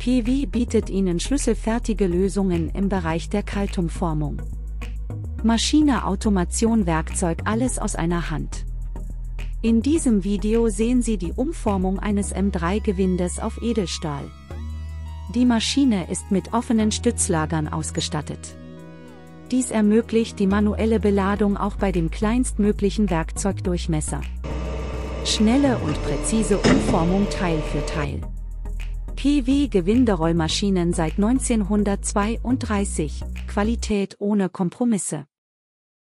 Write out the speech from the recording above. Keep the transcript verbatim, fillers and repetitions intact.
P W bietet Ihnen schlüsselfertige Lösungen im Bereich der Kaltumformung. Maschine, Automation, Werkzeug, alles aus einer Hand. In diesem Video sehen Sie die Umformung eines M drei Gewindes auf Edelstahl. Die Maschine ist mit offenen Stützlagern ausgestattet. Dies ermöglicht die manuelle Beladung auch bei dem kleinstmöglichen Werkzeugdurchmesser. Schnelle und präzise Umformung Teil für Teil. P W-Gewinderollmaschinen seit neunzehnhundertzweiunddreißig, Qualität ohne Kompromisse.